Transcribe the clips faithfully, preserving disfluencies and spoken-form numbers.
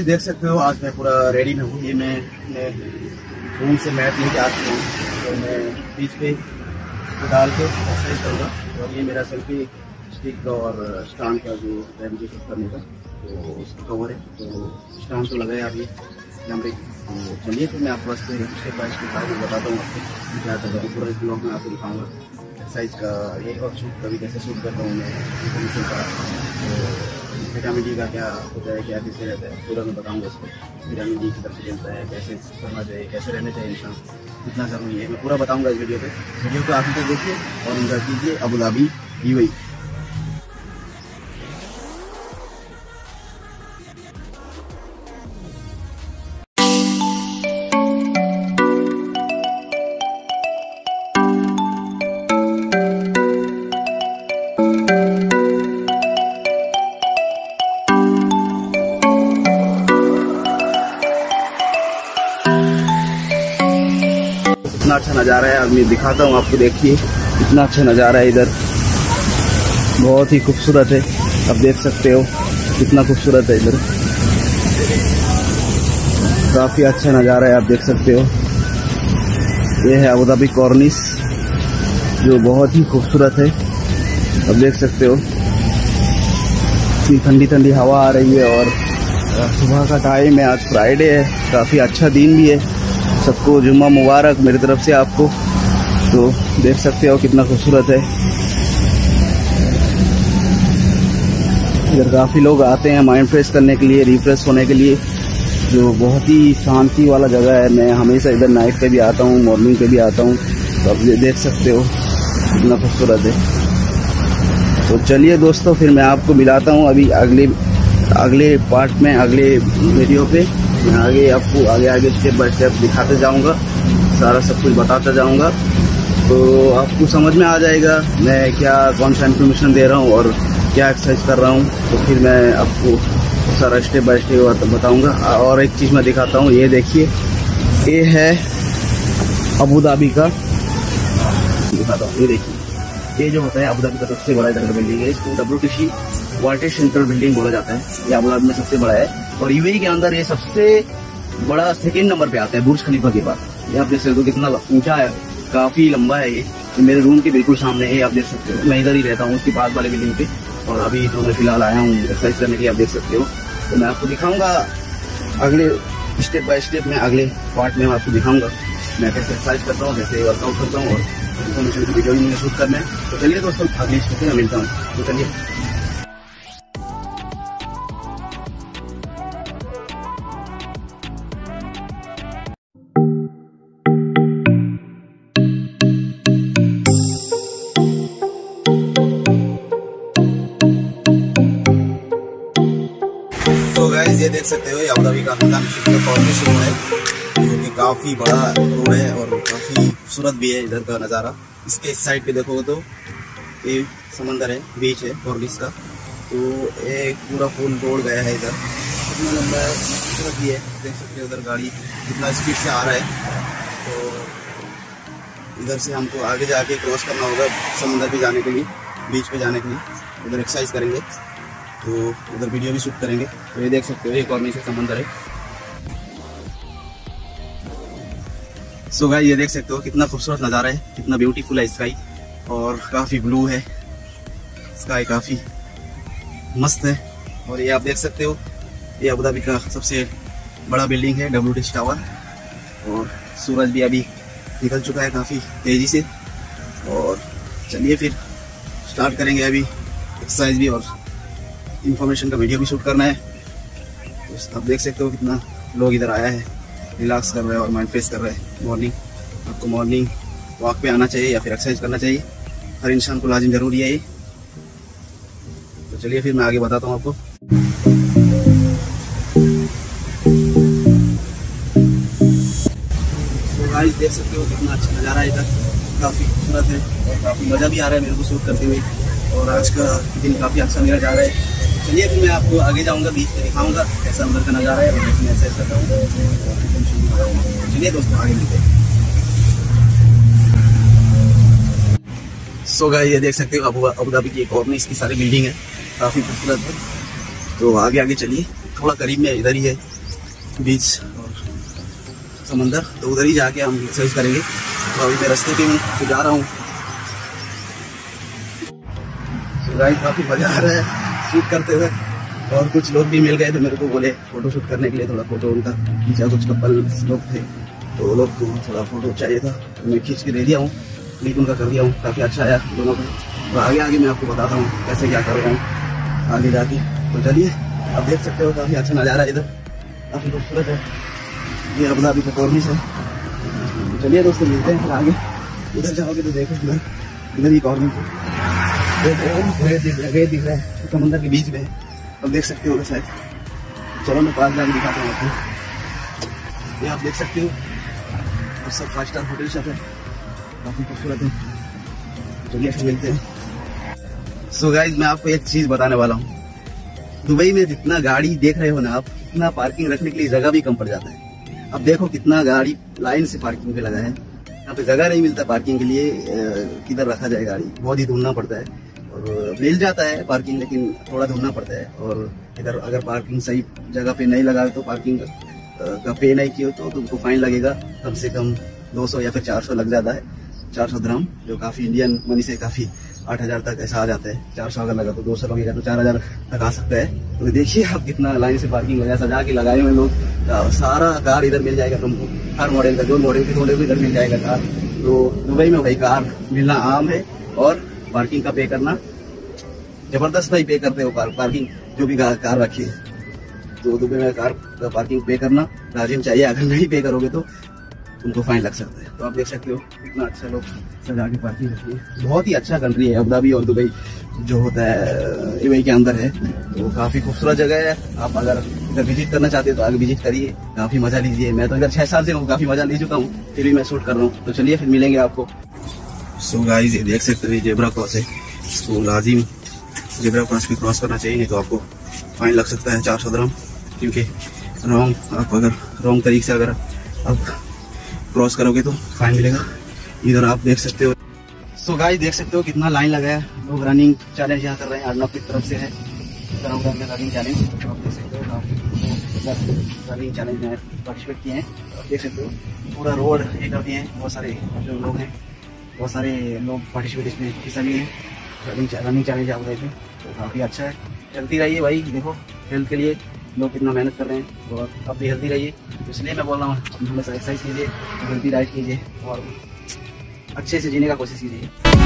Guys देख सकते हो आज मैं पूरा रेडी में हूँ। ये मैं अपने रूम से मैट लेके आ चुका हूँ, तो मैं बीच पे इसको डाल के एक्सरसाइज करूँगा। और ये मेरा सेल्फी स्टिक और स्टैंड का जो है मुझे शूट करने का, तो उसका कवर है। तो स्टैंड तो लगाया अभी कैमरे। तो चलिए फिर मैं आपको स्टेप बाय स्टेप आगे बताता हूँ आपको क्या करता हूँ। पूरा इस ब्लॉग में आपको दिखाऊँगा एक्सरसाइज का ये और शूट कभी कैसे शूट करता हूँ मैं इन्फॉर्मेशन का। विटामिन डी का क्या होता है, क्या कैसे रहता है, पूरा मैं बताऊंगा इसको। विटामिन डी की तरफ से चलता है, कैसे करना चाहिए, कैसे रहना चाहिए इंसान, कितना जरूरी है, मैं पूरा बताऊंगा इस वीडियो पे। वीडियो को आखिर तक देखिए और एंजॉय कीजिए। Abu Dhabi UAE. इतना अच्छा नज़ारा है, अब मैं दिखाता हूँ आपको। देखिए इतना अच्छा नज़ारा है इधर, बहुत ही खूबसूरत है। आप देख सकते हो कितना खूबसूरत है इधर, काफ़ी अच्छा नज़ारा है, आप देख सकते हो। ये है अबू धाबी कॉर्निश, जो बहुत ही खूबसूरत है। आप देख सकते हो इतनी ठंडी ठंडी हवा आ रही है और सुबह का टाइम है, आज फ्राइडे है, काफ़ी अच्छा दिन भी है। सबको जुम्मा मुबारक मेरी तरफ से आपको। तो देख सकते हो कितना खूबसूरत है। इधर काफ़ी लोग आते हैं माइंड फ्रेश करने के लिए, रिफ्रेश होने के लिए, जो बहुत ही शांति वाला जगह है। मैं हमेशा इधर नाइट पे भी आता हूँ, मॉर्निंग पे भी आता हूँ। तो आप देख सकते हो कितना खूबसूरत है। तो चलिए दोस्तों, फिर मैं आपको मिलाता हूँ अभी अगले अगले पार्ट में, अगले वीडियो पे। मैं आगे आपको आगे आगे स्टेप बाय स्टेप दिखाते जाऊंगा, सारा सब कुछ बताता जाऊंगा। तो आपको समझ में आ जाएगा मैं क्या कौन सा इन्फॉर्मेशन दे रहा हूं और क्या एक्सरसाइज कर रहा हूं। तो फिर मैं आपको सारा स्टेप बाय स्टेप बताऊंगा। और एक चीज़ मैं दिखाता हूं, ये देखिए, ये है अबू धाबी का, दिखाता हूँ। ये देखिए, ये जो होता है अबू धाबी का सबसे बड़ा इधर का बिल्डिंग है। इसको W T C world central building बोला जाता है। ये अबू धाबी में सबसे बड़ा है और यूएई के अंदर ये सबसे बड़ा सेकंड नंबर पे आता है, बुर्ज खलीफा के बाद। ये आप देख सकते हो कितना ऊंचा है, काफी लंबा है। ये मेरे रूम के बिल्कुल सामने है, आप देख सकते हो। मैं इधर ही रहता हूँ, उसके पास वाले बिल्डिंग पे। और अभी तो मैं फिलहाल आया हूँ एक्सरसाइज करने के लिए, आप देख सकते हो। तो मैं आपको दिखाऊंगा अगले स्टेप बाय स्टेप में, अगले पार्ट में आपको दिखाऊंगा मैं कैसे एक्सरसाइज करता हूँ, कैसे वर्कआउट करता हूँ और इन्फॉर्मेशन की वीडियो मुझे शूट करना है। तो चलिए दोस्तों, अगले स्टेप में मिलता हूँ। तो चलिए। ये देख सकते हो, ये अबू धाबी का कॉर्निश रोड है, जो कि काफ़ी बड़ा रोड है और काफ़ी खूबसूरत भी है। इधर का नज़ारा, इसके इस साइड पे देखोगे तो ये समंदर है, बीच है कॉर्निश का। तो एक पूरा फुल रोड गया है इधर, कितना लंबा है, खूबसूरत भी है। देख सकते हो उधर गाड़ी कितना स्पीड से आ रहा है। तो इधर से हमको आगे जाके क्रॉस करना होगा समंदर पे जाने के लिए, बीच पे जाने के लिए। उधर एक्सरसाइज करेंगे, तो उधर वीडियो भी शूट करेंगे। तो ये देख सकते हो, ये कॉर्निश से समंदर है। सो गाइस, ये देख सकते हो कितना खूबसूरत नज़ारा है, कितना ब्यूटीफुल है स्काई, और काफ़ी ब्लू है स्काई, काफ़ी मस्त है। और ये आप देख सकते हो, ये अबू धाबी का सबसे बड़ा बिल्डिंग है, डब्ल्यू टी सी टावर। और सूरज भी अभी निकल चुका है काफ़ी तेज़ी से। और चलिए फिर स्टार्ट करेंगे अभी एक्सरसाइज भी, और इन्फॉर्मेशन का वीडियो भी शूट करना है। तो आप देख सकते हो कितना लोग इधर आया है, रिलैक्स कर रहे हैं और माइंड फ्रेश कर रहे हैं। मॉर्निंग आपको मॉर्निंग वॉक पे आना चाहिए या फिर एक्सरसाइज करना चाहिए, हर इंसान को लाजिम ज़रूरी है ये। तो चलिए फिर मैं आगे बताता हूँ आपको। तो गाइस देख सकते हो कितना अच्छा नज़ारा है इधर, काफ़ी खूबसूरत है और काफ़ी मज़ा भी आ रहा है मेरे को शूट करते हुए। और आज का दिन काफ़ी अच्छा मेरा जा रहा है। चलिए फिर मैं आपको आगे जाऊंगा, बीच पे दिखाऊंगा कैसा उधर का नज़ारा है और कैसे मैं एक्सरसाइज करता हूँ। चलिए दोस्तों, आगे मिलते हैं। सो गाइस, ये देख सकते हो अबू अबू धाबी की एक और इसकी सारी बिल्डिंग है, काफ़ी खूबसूरत है। तो आगे आगे चलिए, थोड़ा करीब में इधर ही है बीच और समंदर, तो उधर ही जाके हम एक्सरसाइज करेंगे। तो अभी मैं रास्ते पे हूँ, तो जा रहा हूँ। तो गाइस काफी मजा आ रहा है शूट करते हुए, और कुछ लोग भी मिल गए थे मेरे को, बोले फोटो शूट करने के लिए, थोड़ा फोटो उनका खींचा। कुछ कपल लोग थे, तो वो लोग को थोड़ा फोटो चाहिए था, तो मैं खींच के दे दिया हूँ, क्लिक उनका कर दिया हूँ। काफ़ी अच्छा आया दोनों को। तो आगे आगे मैं आपको बताता हूँ कैसे क्या कर रहा हूँ आगे जाके। तो चलिए, आप देख सकते हो काफ़ी अच्छा नज़ारा है इधर, काफ़ी खूबसूरत है। ये अबू धाबी का कॉर्निश है। चलिए दोस्तों, मिलते हैं फिर आगे। उधर जाओगे तो देखो, इधर इधर ही कॉर्निश है, रेत दिख रहा है समंदर के बीच में। अब देख सकते हो शायद, चलो मैं पास जाके दिखाता हूँ आपको। ये आप देख सकते हो, और सब फाइव स्टार होटल सब है, काफ़ी खूबसूरत है। चलिए फिर मिलते हैं। सो गाइज, मैं आपको एक चीज़ बताने वाला हूँ। दुबई में जितना गाड़ी देख रहे हो ना आप, इतना पार्किंग रखने के लिए जगह भी कम पड़ जाता है। अब देखो कितना गाड़ी लाइन से पार्किंग पे लगा है, यहाँ पे जगह नहीं मिलता पार्किंग के लिए। किधर रखा जाए गाड़ी, बहुत ही ढूंढना पड़ता है। और मिल जाता है पार्किंग, लेकिन थोड़ा ढूंढना पड़ता है। और इधर अगर पार्किंग सही जगह पे नहीं लगा तो, पार्किंग का पे नहीं किया तो तुमको फाइन लगेगा कम से कम दो सौ या फिर चार सौ लग जाता है। चार सौ दिरहम, जो काफ़ी इंडियन मनी से काफ़ी आठ हज़ार तक ऐसा आ जाता है। चार सौ अगर लगा तो दो सौ लगेगा, तो चार हज़ार तक आ सकता है। तो देखिए आप कितना लाइन से पार्किंग वगैरह सजा के लगाए हुए लोग। सारा कार इधर मिल जाएगा तुमको, हर मॉडल का, जो मॉडल के मॉडल को इधर मिल जाएगा कार। तो दुबई में भाई कार मिलना आम है, और पार्किंग का पे करना जबरदस्त भाई पे करते हो। पार्किंग जो भी कार रखी है, तो दुबई में कार का पार्किंग पे करना लाजिम चाहिए। अगर नहीं पे करोगे तो उनको फाइन लग सकता है। तो आप देख सकते हो कितना अच्छा लोग सजा के पार्किंग रखी है। बहुत ही अच्छा कंट्री है अबू धाबी, और दुबई जो होता है यूएई के अंदर है। तो काफ़ी खूबसूरत जगह है। आप अगर इधर विजिट करना चाहते हो तो आगे विजिट करिए, काफ़ी मज़ा लीजिए। मैं तो इधर छः साल से हूँ, काफ़ी मज़ा ले चुका हूँ, फिर भी मैं शूट कर रहा हूँ। तो चलिए फिर मिलेंगे आपको। सो गाइस, ये देख सकते हो, ये जेब्रा क्रॉस है। तो लाजिम जेब्रा क्रॉस भी क्रॉस करना चाहिए, तो आपको फाइन लग सकता है चार सौ दिरहम, क्योंकि रॉन्ग आप अगर रॉन्ग तरीके से अगर आप क्रॉस करोगे तो फाइन मिलेगा। इधर आप देख सकते हो। सो गाइस, देख सकते हो कितना लाइन लगा है। लोग रनिंग चैलेंज यहाँ कर रहे हैं, अर्नब की तरफ से है रनिंग चैलेंज। आप देख सकते हो रनिंग चैलेंज में पार्टिसिपेट किए हैं। आप देख सकते हो पूरा रोड ये कर दिए हैं। बहुत सारे जो लोग हैं, बहुत सारे लोग पार्टिसिपेट इसमें हिस्सा लिए हैं। रनिंग रनिंग चैलेंज आप देखें तो काफ़ी अच्छा है। चलती रहिए भाई, देखो हेल्थ के लिए लोग कितना मेहनत कर रहे हैं, और अब भी हेल्दी रहिए। तो इसलिए मैं बोल रहा हूँ, हमेशा एक्सरसाइज कीजिए, हेल्दी डाइट कीजिए, और अच्छे से जीने का कोशिश कीजिए।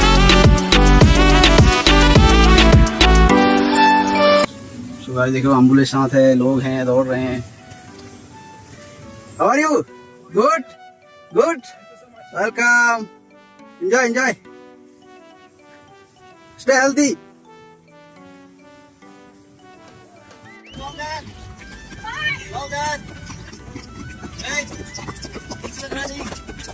तो गाइस देखो, एम्बुलेंस साथ है, लोग हैं, दौड़ रहे हैं। How are you? Good good, welcome, enjoy enjoy, stay healthy. Well done. Hey, it's ready.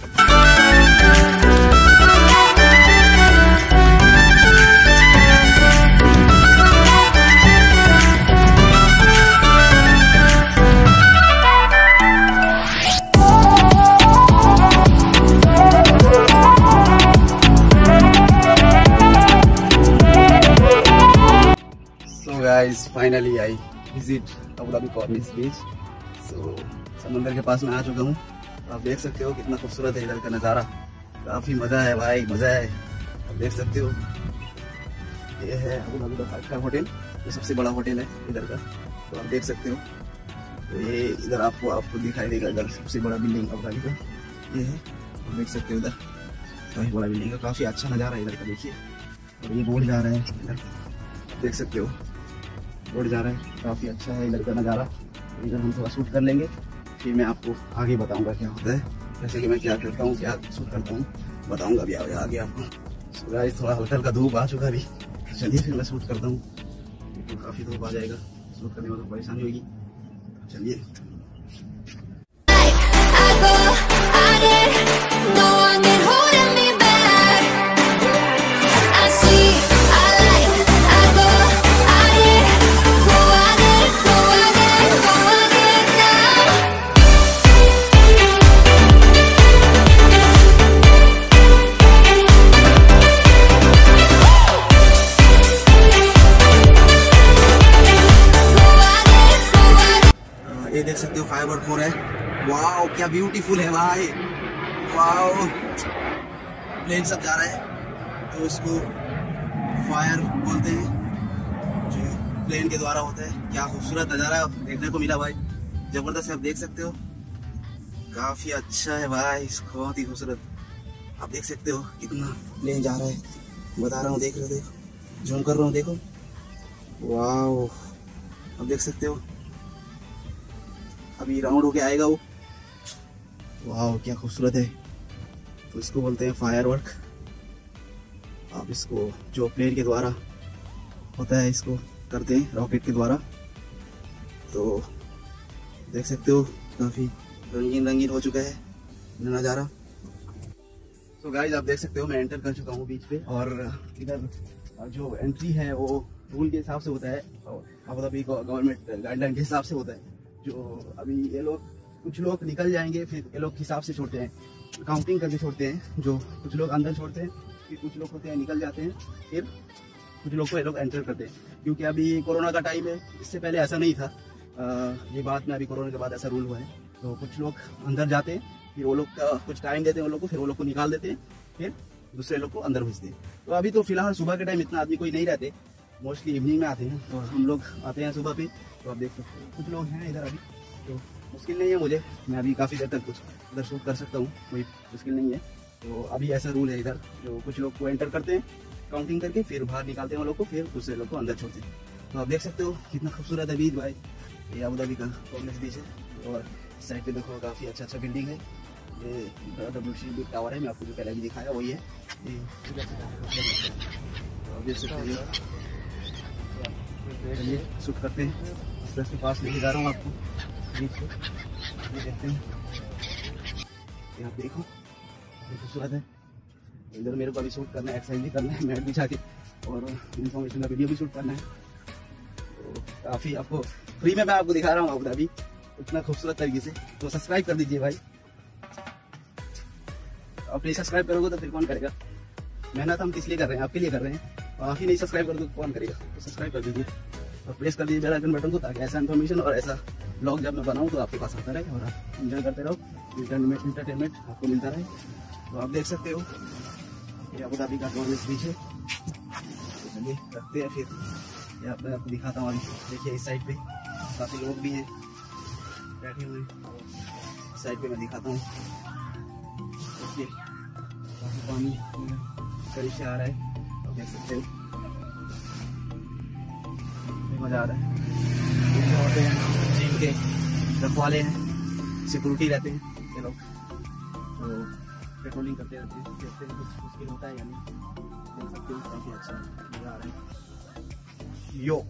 So guys, finally I visit Abu Dhabi corniche beach. So समंदर के पास में आ चुका हूँ। आप देख सकते हो कितना खूबसूरत है इधर का नज़ारा, काफ़ी मज़ा है भाई, मज़ा है। आप देख सकते हो, ये है अबू धाबी का फाइव स्टार होटल, जो सबसे बड़ा होटल है इधर का। तो आप देख सकते हो, तो ये इधर आपको आपको दिखाई देगा, इधर सबसे बड़ा बिल्डिंग अबू धाबी का ये है। आप देख सकते हो इधर काफ़ी बड़ा बिल्डिंग है, काफ़ी अच्छा नज़ारा है इधर का। देखिए, और ये बोर्ड जा रहा है इधर, देख सकते हो बोर्ड जा रहा है, काफ़ी अच्छा है इधर का नज़ारा। इधर हम थोड़ा शूट कर लेंगे, फिर मैं आपको आगे बताऊंगा क्या होता है, जैसे कि मैं क्या करता हूँ, क्या शूट करता हूँ, बताऊंगा भी आगे आपको। so गाइस, थोड़ा हल्का हल्का धूप आ चुका अभी, चलिए फिर मैं शूट करता हूँ, तो काफ़ी धूप आ जाएगा, शूट करने में तो परेशानी होगी। चलिए। वाओ क्या ब्यूटीफुल है भाई, वाओ। प्लेन सब जा रहा है तो इसको फायर बोलते हैं, जो प्लेन के द्वारा होता है। क्या खूबसूरत नज़ारा देखने को मिला भाई, जबरदस्त। आप देख सकते हो काफी अच्छा है भाई, बहुत ही खूबसूरत। आप देख सकते हो कितना प्लेन जा रहा है, बता रहा हूँ, देख रहे हो, देखो जूम कर रहा हूँ, देखो वाओ। आप देख सकते हो अभी राउंड होके आएगा वो, वाओ क्या खूबसूरत है। तो इसको बोलते हैं फायर वर्क। आप इसको जो प्लेन के द्वारा होता है इसको करते हैं रॉकेट के द्वारा। तो देख सकते हो काफ़ी रंगीन रंगीन हो चुका है नज़ारा। तो गाइस आप देख सकते हो मैं एंटर कर चुका हूँ बीच पे, और इधर जो एंट्री है वो रूल के हिसाब से होता है, अबू धाबी गवर्नमेंट गाइडलाइन के हिसाब से होता है। जो अभी ये लोग कुछ लोग निकल जाएंगे, फिर ये लोग हिसाब से छोड़ते हैं, काउंटिंग करके छोड़ते हैं। जो कुछ लोग अंदर छोड़ते हैं, फिर कुछ लोग होते हैं निकल जाते हैं, फिर कुछ लोग को ये लोग एंटर करते हैं। क्योंकि अभी कोरोना का टाइम है, इससे पहले ऐसा नहीं था। आ, ये बात में अभी कोरोना के बाद ऐसा रूल हुआ है। तो कुछ लोग अंदर जाते हैं, फिर वो लोग का कुछ टाइम देते हैं वो लोग को, फिर वो लोग को निकाल देते हैं, फिर दूसरे लोग को अंदर भेजते हैं। तो अभी तो फिलहाल सुबह के टाइम इतना आदमी कोई नहीं रहते, मोस्टली इवनिंग में आते हैं। तो हम लोग आते हैं सुबह पे। तो आप देख सकते हैं कुछ लोग हैं इधर अभी, तो मुश्किल नहीं है मुझे, मैं अभी काफ़ी देर तक कुछ उधर शूट कर सकता हूँ, कोई मुश्किल नहीं है। तो अभी ऐसा रूल है इधर, जो कुछ लोग को एंटर करते हैं काउंटिंग करके, फिर बाहर निकालते हैं वो लोग को, फिर दूसरे लोग को अंदर छोड़ते हैं। तो आप देख सकते हो कितना खूबसूरत है बीच भाई, ये अबू धाबी का कॉर्निस बीच है। और इस साइड पे देखो काफ़ी अच्छा अच्छा बिल्डिंग है, ये डब्ल्यू सी बी टावर है, मैं आपको जो पहले भी दिखाया वही है। ये आप देख सकते हैं, चलिए शूट करते हैं। इस तरह के पास लेके जा रहा हूँ आपको बीच को, ये देखते हैं, ये आप देखो खूबसूरत है। इधर मेरे को अभी शूट करना है, एक्सरसाइज भी करना है, मैट बिछा के, और इन्फॉर्मेशन का वीडियो भी शूट करना है। तो काफ़ी आपको फ्री में मैं आपको दिखा रहा हूँ अबू धाबी इतना खूबसूरत तरीके से। तो सब्सक्राइब कर दीजिए भाई, आप नहीं सब्सक्राइब करोगे तो फिर कौन करेगा। मेहनत हम किस लिए कर रहे हैं, आपके लिए कर रहे हैं। आप ही नहीं सब्सक्राइब करोगे तो कौन करेगा। तो सब्सक्राइब कर दीजिए और प्रेस कर दीजिए बेल आइकन बटन को, ताकि ऐसा इन्फॉर्मेशन और ऐसा ब्लॉग जब मैं बनाऊँ तो आपके पास आता रहे और आप एंजॉय करते रहो, इंटरटेनमेंट आपको मिलता रहे। तो आप देख सकते हो ये अबू धाबी का कॉर्निस बीच है। तो चलिए रखते हैं, फिर यहाँ पर आपको दिखाता हूँ। अभी देखिए इस साइड पे काफ़ी लोग भी हैं बैठे हुए, इस साइड पे मैं दिखाता हूँ। देखिए काफ़ी पानी करीब से आ रहा है, आप देख सकते हो, मज़ा आ रहा है। ये जो होते हैं जिम के रखवाले हैं, सिक्योरिटी रहते हैं ये लोग, तो पेट्रोलिंग करते रहते हैं, देखते हैं कुछ मुश्किल होता है या नहीं। देख सकते हो काफ़ी अच्छा मज़ा आ रहा है। Yo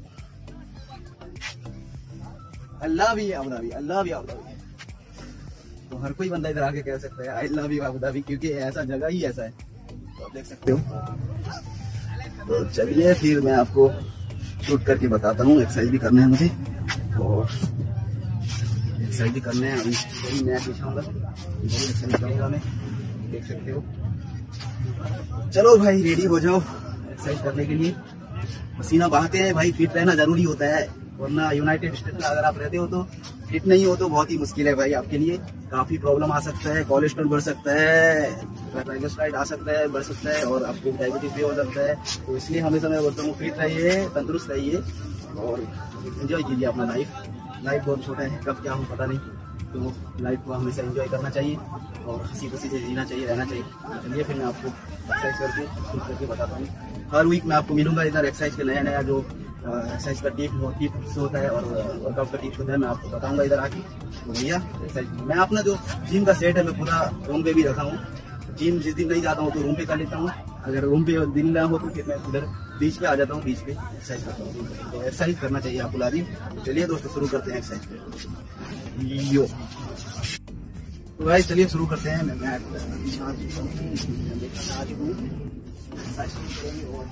I love you Abu Dhabi, I love you Abu Dhabi. तो हर कोई बंदा इधर आके कह सकता है I love you Abu Dhabi, क्योंकि ऐसा जगह ही ऐसा है। तो आप देख सकते हो। तो चलिए फिर मैं आपको शूट करके बताता हूँ। एक्सरसाइज भी करना है मुझे, और एक्सरसाइज भी करना है। अभी वही मैं बिछाऊंगा, एक्सरसाइज करूँगा मैं, देख सकते हो। चलो भाई रेडी हो जाओ एक्सरसाइज करने के लिए। पसीना बहाते हैं भाई, फिट रहना जरूरी होता है, वरना यूनाइटेड स्टेट में अगर आप रहते हो तो फिट नहीं हो तो बहुत ही मुश्किल है भाई आपके लिए। काफी प्रॉब्लम आ सकता है, कोलेस्ट्रॉल बढ़ सकता है, ट्राइग्लिसराइड आ सकता है, बढ़ सकता है, और आपको डायबिटीज भी हो सकता है। तो इसलिए हमेशा मैं बोलता हूँ फिट रहिए, तंदुरुस्त रहिए और एंजॉय कीजिए अपना लाइफ। लाइफ बहुत छोटा है, कब क्या हो पता नहीं, तो लाइफ को हमेशा एंजॉय करना चाहिए और हंसी खुशी से जीना चाहिए, रहना चाहिए। चलिए फिर मैं आपको एक्सरसाइज करके शूट करके बताता हूँ। हर वीक मैं आपको मिलूंगा इधर एक्सरसाइज के नया नया जो एक्सरसाइज का टिप टिप्स होता है और वर्कआउट का टिप्स होता है, मैं आपको बताऊंगा इधर आके। तो भैया एक्सरसाइज मैं अपना जो जिम का सेट है मैं पूरा रूम पे भी रखा हूँ। जिम जिस दिन नहीं जाता हूँ तो रूम पे कर लेता हूँ, अगर रूम पे दिन ना हो तो फिर मैं उधर बीच पे आ जाता हूँ, बीच पे एक्सरसाइज करता हूँ। तो एक्सरसाइज करना चाहिए आपको लाजिम। चलिए दोस्तों शुरू करते हैं एक्सरसाइज। यो तो भाई चलिए शुरू करते हैं। मैं मैट बिछा चुका हूँ, एक्सरसाइज करेंगे और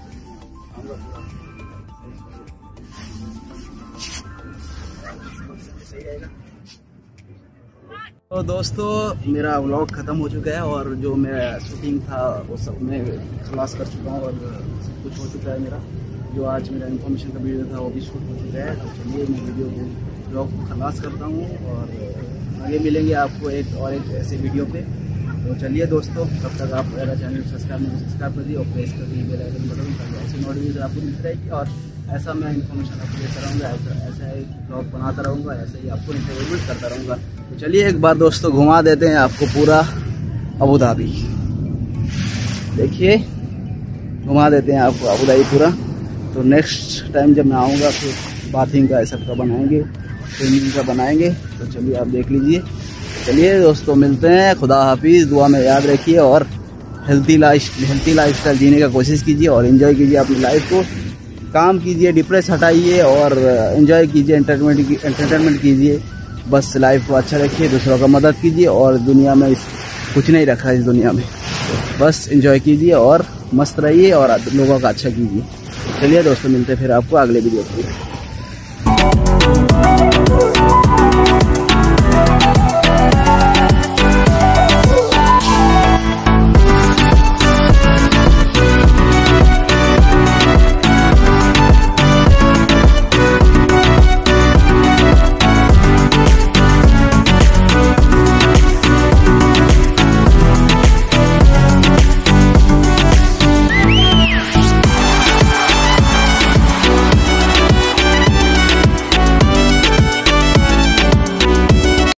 सही रहेगा। तो दोस्तों मेरा व्लॉग ख़त्म हो चुका है और जो मेरा शूटिंग था वो सब मैं खलास कर चुका हूँ और सब कुछ हो चुका है। मेरा जो आज मेरा इन्फॉर्मेशन का वीडियो था वो भी शूट हो चुका है। तो चलिए मैं वीडियो को व्लॉग को खलास करता हूँ और आगे मिलेंगे आपको एक और एक ऐसे वीडियो पे। तो चलिए दोस्तों, तब तक आप मेरा चैनल सब्सक्राइब नहीं सब्सक्राइब कर दिए और प्रेस कर दिए बेल आइकन बटन, ताकि ऐसी नोटिफिकेशन आपको मिलती रहेगी और ऐसा मैं इन्फॉर्मेशन आपको देता रहूँगा, ऐसा ऐसा ही ब्लॉग बनाता रहूँगा, ऐसे ही आपको इंटरव्यूमेंट करता रहूँगा। तो चलिए एक बार दोस्तों घुमा देते हैं आपको पूरा अबू धाबी। देखिए घुमा देते हैं आपको अबू धाबी पूरा। तो नेक्स्ट टाइम जब मैं आऊँगा फिर बाथिंग का सब का बनाएंगे, स्विमिंग का बनाएंगे। तो चलिए आप देख लीजिए। चलिए दोस्तों मिलते हैं, खुदा हाफिज़। दुआ में याद रखिए और healthy life healthy life style जीने का कोशिश कीजिए और एंजॉय कीजिए अपनी लाइफ को। काम कीजिए, डिप्रेस हटाइए और एंजॉय कीजिए, एंटरटेनमेंट एंटरटेनमेंट कीजिए। बस लाइफ को अच्छा रखिए, दूसरों का मदद कीजिए और दुनिया में इस कुछ नहीं रखा इस दुनिया में, बस एंजॉय कीजिए और मस्त रहिए और लोगों का अच्छा कीजिए। चलिए दोस्तों मिलते हैं फिर आपको अगले वीडियो पे।